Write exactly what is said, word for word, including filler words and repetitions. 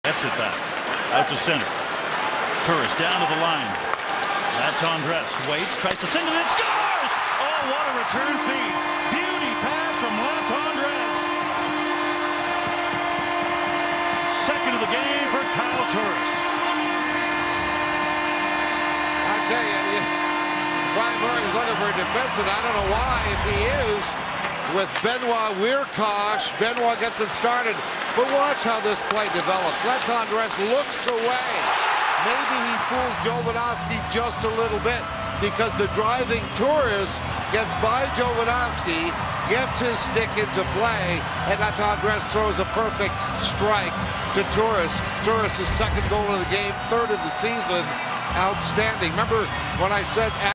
Gets it back. Out to center. Turris down to the line. That's Andres. Waits, tries to send it and scores! Oh, what a return feed. Beauty pass from Andres. Second of the game for Kyle Turris. I tell you, you Brian Murray's looking for a defenseman. I don't know why, if he is. With Benoit Weirkosh, Benoit gets it started. But watch how this play develops. Let's Andres looks away. Maybe he fools Jovanovski just a little bit because the driving Turris gets by Jovanovski, gets his stick into play, and that Andres throws a perfect strike to Turris. Turris' second goal of the game, third of the season. Outstanding. Remember when I said